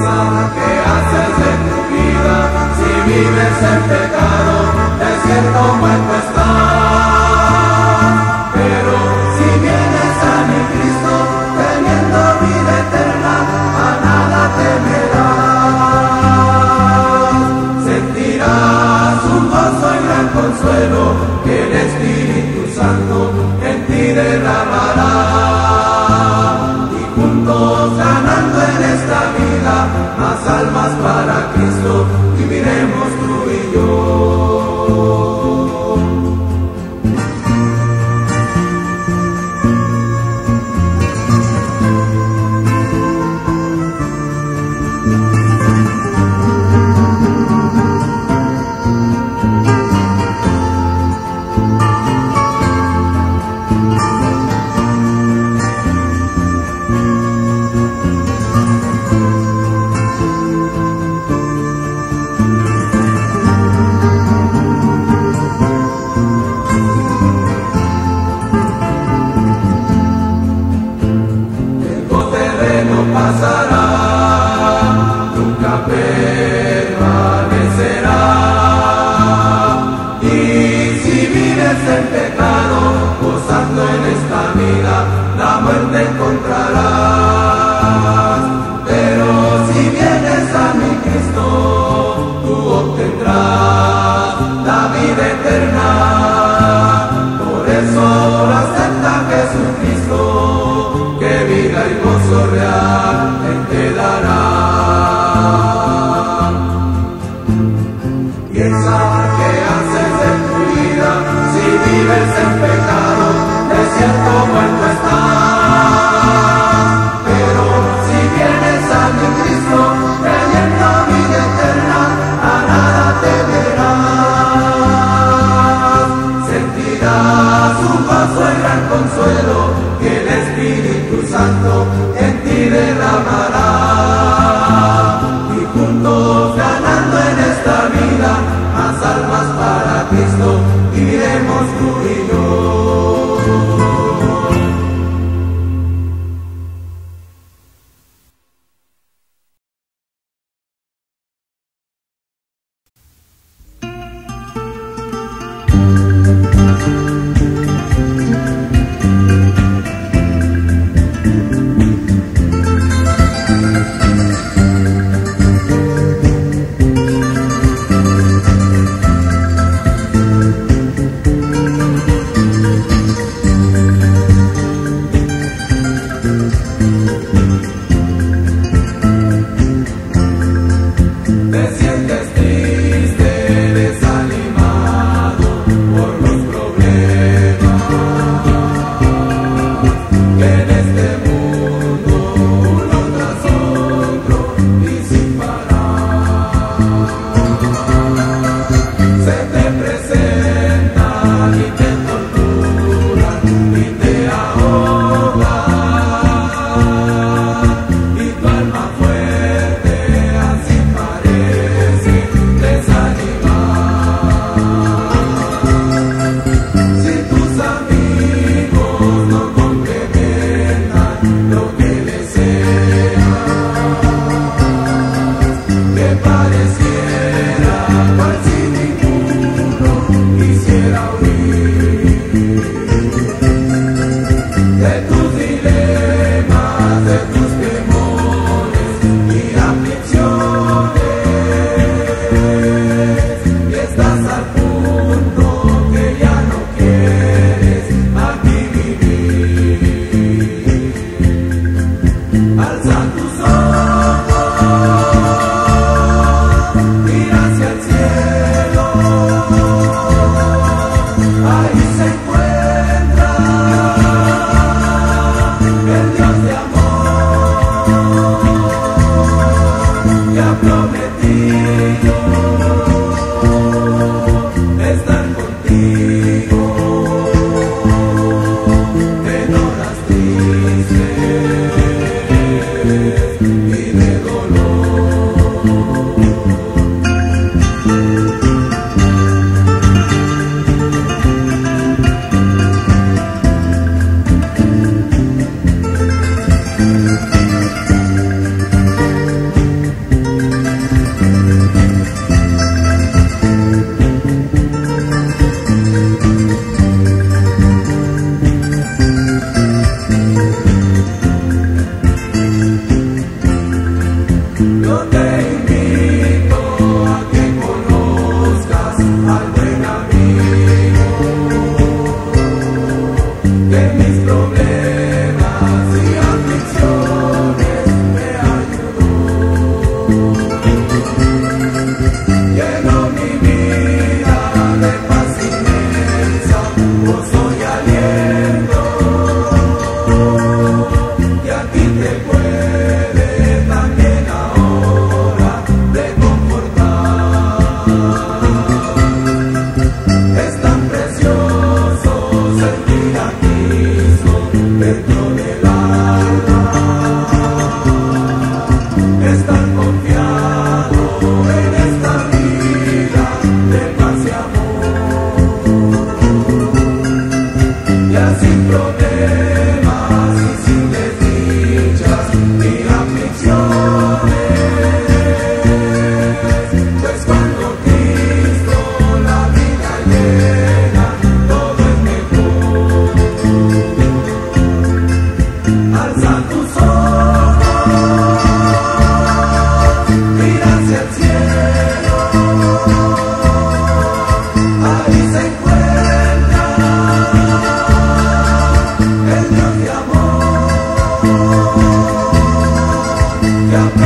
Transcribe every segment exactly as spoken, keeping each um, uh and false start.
Piensa qué haces de tu vida, si vives en pecado, de cierto muerto estás. Pero si vienes a mi Cristo, teniendo vida eterna, a nada temerás. Sentirás un gozo y gran consuelo que el Espíritu Santo en ti derramará. Y juntos ganando en esta vida más almas para Cristo, viviremos tú y yo. Pasará, nunca permanecerá. Y si vives en pecado, gozando en esta vida, la muerte encontrarás. Pero si vienes a mi Cristo, tú obtendrás la vida eterna. Por eso acepta a Jesucristo, que vida y gozo real te dará. Piensa qué haces de tu vida, si vives en pecado, de cierto muerto estás. Pero si vienes a mi Cristo, creyendo vida eterna, a nada temerás. Sentirás un gozo y gran consuelo que el Espíritu Santo en ti derramará. Y juntos ganando en esta vida más almas para Cristo, viviremos tú y yo.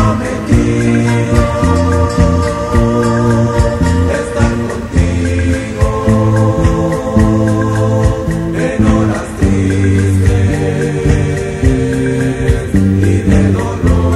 prometido estar contigo en horas tristes y de dolor.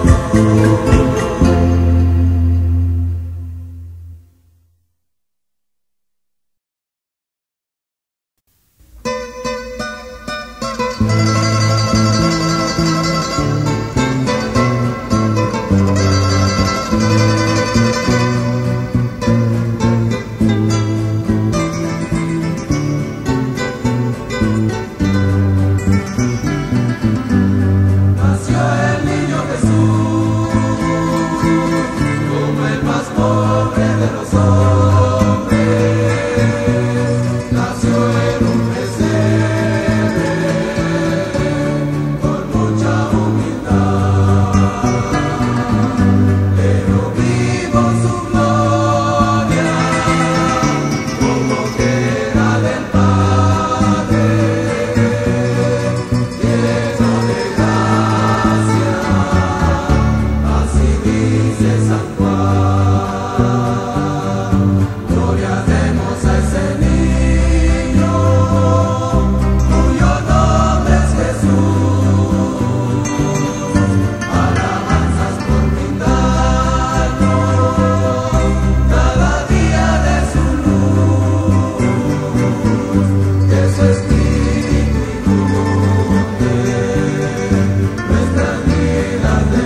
Nació el niño Jesús como el más pobre de los hombres. Nació en un pesebre con mucha humildad, pero vimos su gloria como que era del Padre, lleno de gracia, así dice San Juan. Gloria demos a ese niño, cuyo nombre es Jesús. Alabanzas por brindarnos cada día de su luz, que su espíritu inunde nuestras vidas de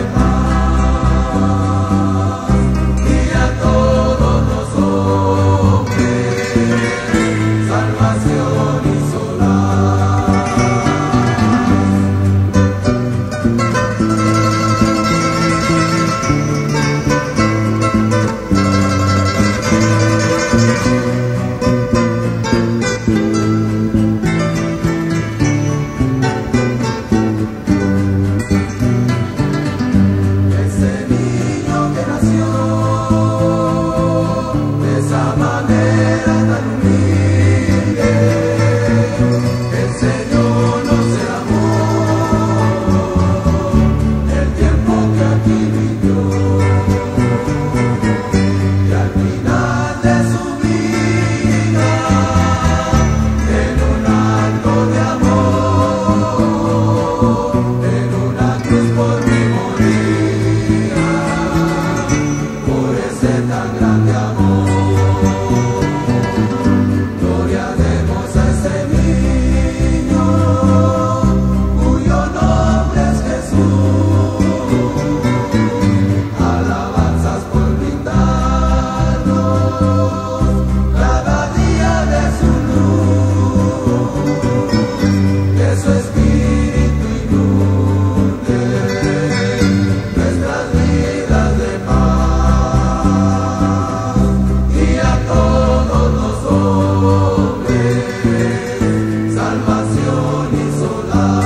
paz, y a todos los hombres salvación y solaz. Ese niño que nació de esa manera tan humilde, el Señor nos amó el tiempo que aquí vivió, y al final de su vida, en un acto de amor, en una cruz por mí moría, por ese tan grande amor. Gloria demos a ese niño, cuyo nombre es Jesús. Alabanzas por brindarnos cada día de su luz, que su espíritu inunde nuestras vidas de paz, y a todos los hombres salvación y solaz.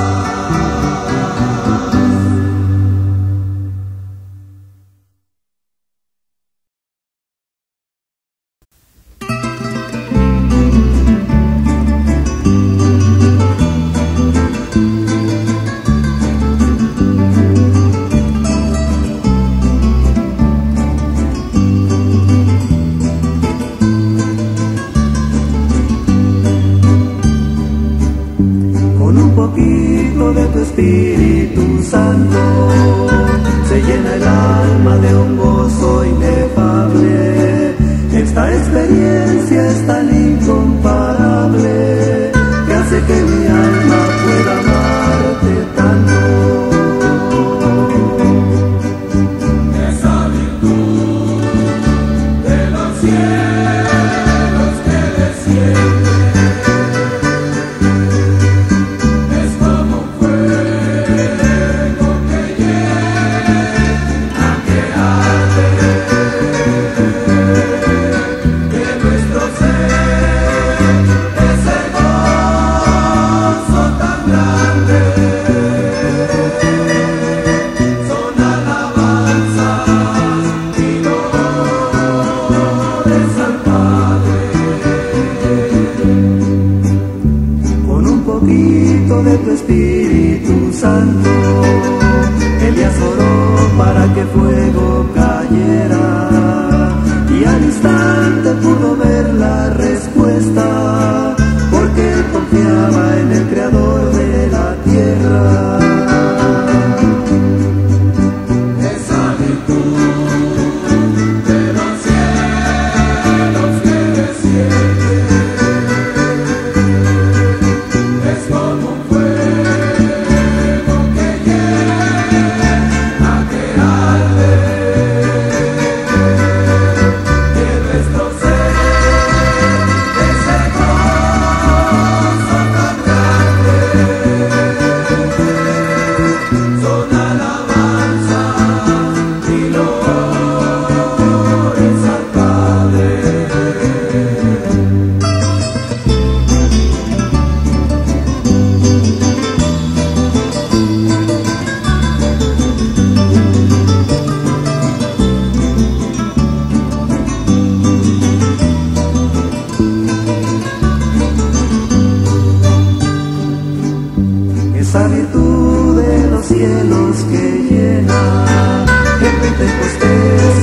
Con un poquito de tu Espíritu Santo se llena el alma de un gozo inefable. Esta experiencia es tan incomparable que hace que mi alma pueda amarte tanto. Esa virtud de los cielos que desciende es como un fuego que llena, que arde. fuego cayera, y al instante pudo ver la respuesta, porque él confiaba en el Creador de la tierra. Esa virtud de los cielos que llena el Pentecostés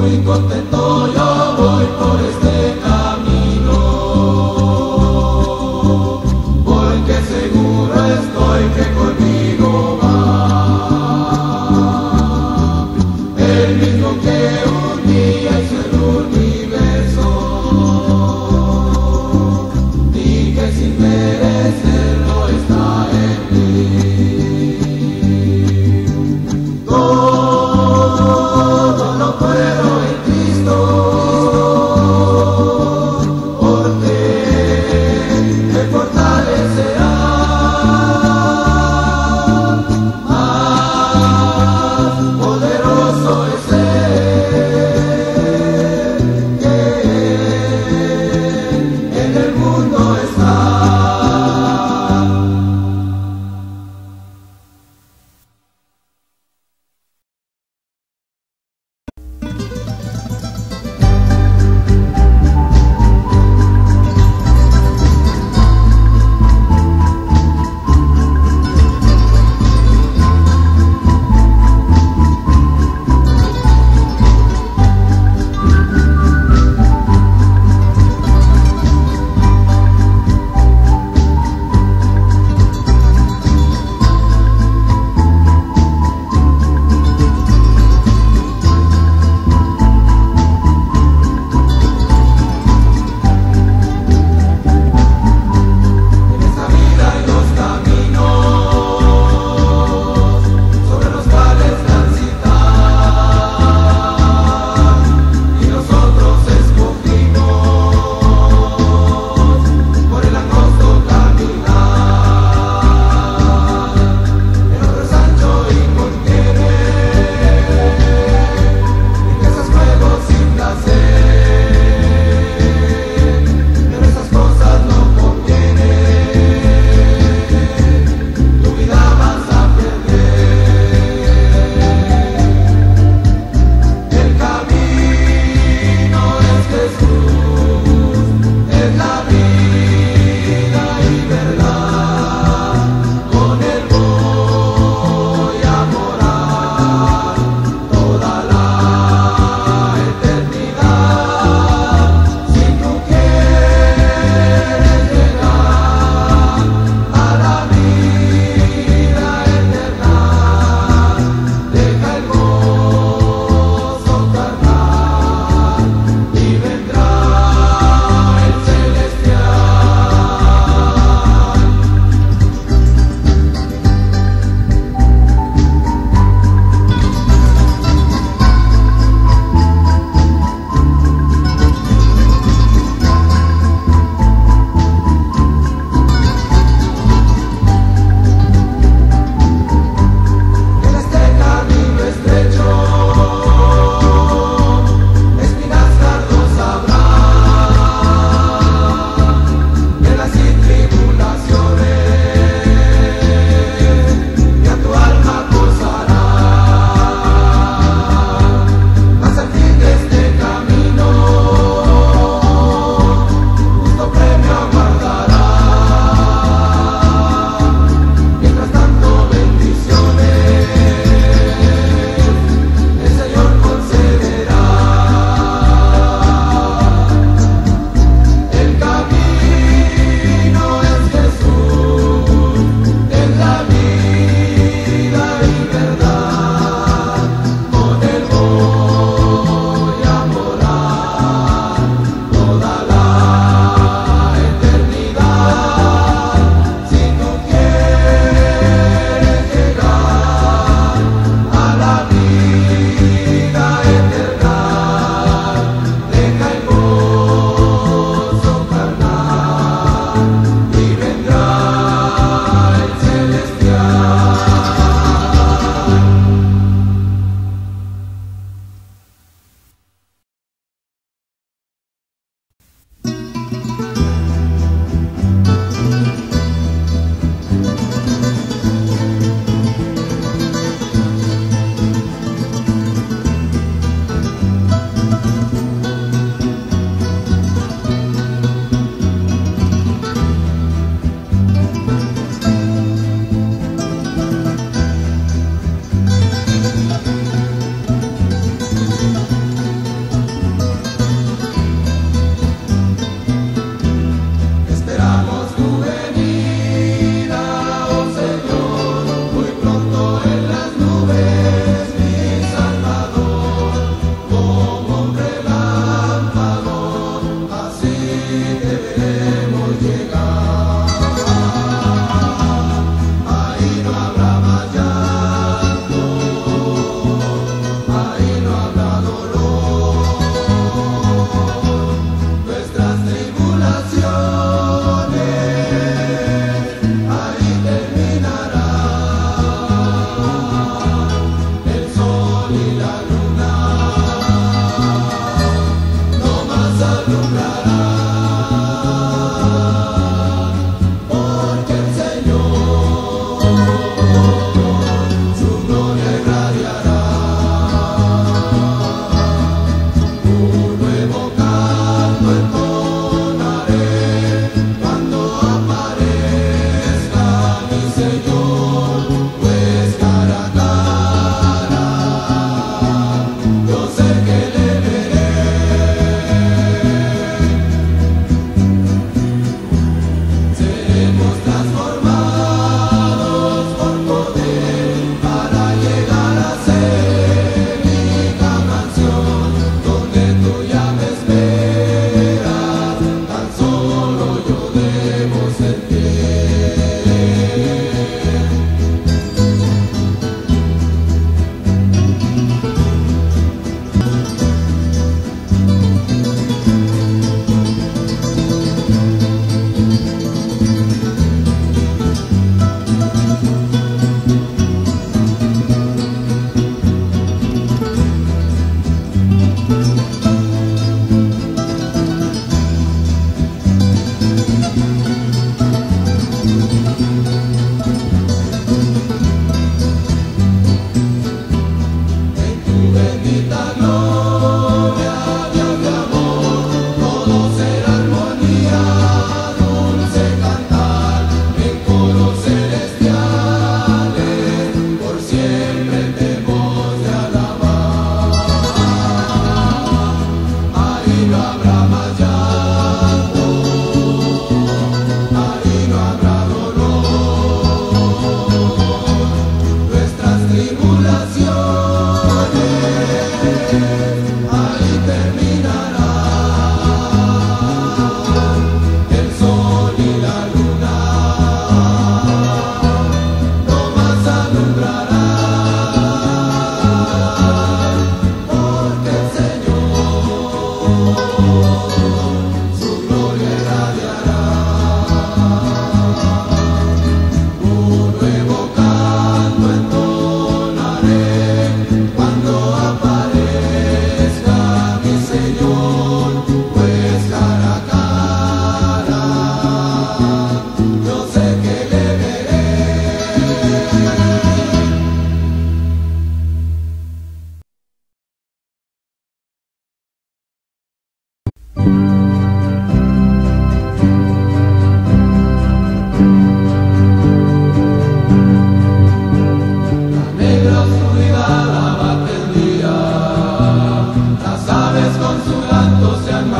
muy contento yo voy por este camino, porque seguro estoy que conmigo va el mismo que un día hizo el universo, y que sin merecerlo está en mí. Todo lo puedo en Cristo, porque me fortalecerá. Más poderoso es Él.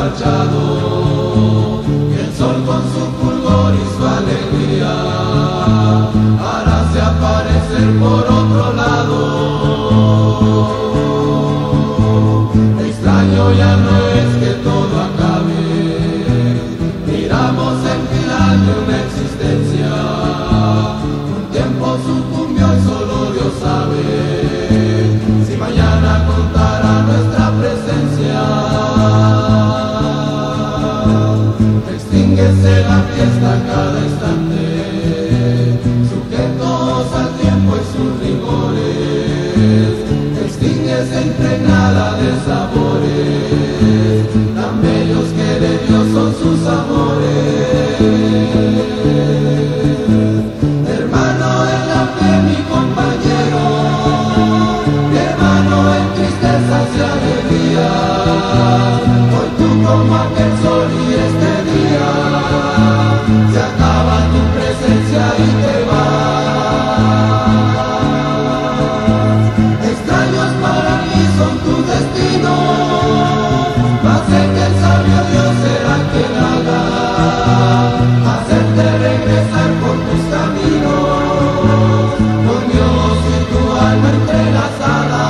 marchado, y el sol con su fulgor y su alegría haráse aparecer por otro lado. Extraño ya no es que todo acabe, miramos el final de una existencia, un tiempo sucumbió y solo Dios sabe si mañana contará nuestra presencia. Extínguese la fiesta a cada instante, sujetos al tiempo y sus rigores. Extínguese impregnada de sabores tan bellos que de Dios son sus amores. Hermano en la fe, mi compañero, mi hermano en tristezas y alegrías. Hoy tú como aquel sol y este día se acaba tu presencia y te vas. Extraños para mí son tus destinos, mas sé que el sabio Dios será quien haga hacerte regresar por tus caminos, con Dios y tu alma entrelazada.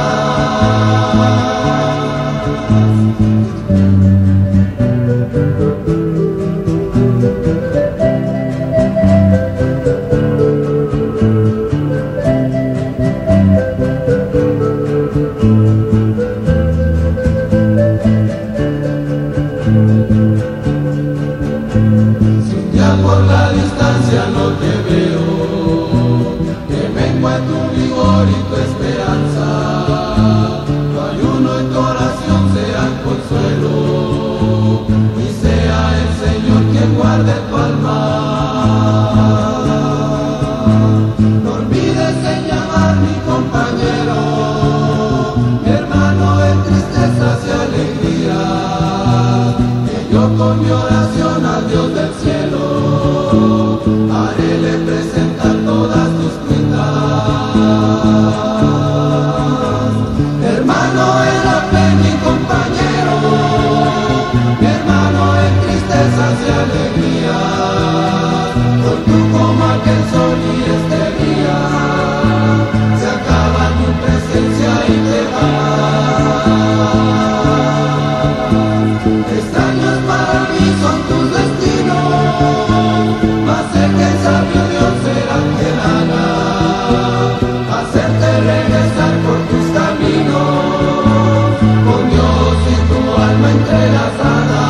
Por la distancia no te veo, que mengua tu vigor y tu esperanza, tu ayuno y tu oración sean consuelo, y sea el Señor quien guarde tu alma. No olvides en llamar mi compañero, mi hermano en tristezas y alegrías, que yo con mi oración al Dios del cielo haréle presentar todas tus cuitas. Hermano en la fe, mi compañero, mi hermano en tristezas y alegrías. Hoy tú como aquel sol y este día se acaba tu presencia y te vas. Extraños para mí son tus destinos, mas sé que el sabio Dios será quien haga hacerte regresar por tus caminos, con Dios y tu alma entrelazada.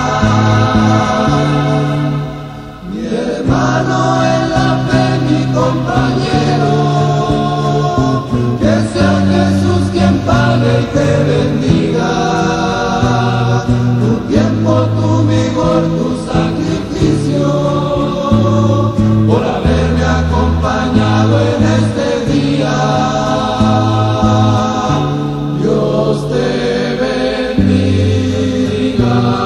Mi hermano en la fe, mi compañero, que sea Jesús quien pague y te bendiga tu tiempo, tu vigor, tu sacrificio, por haberme acompañado en este día. Dios te bendiga.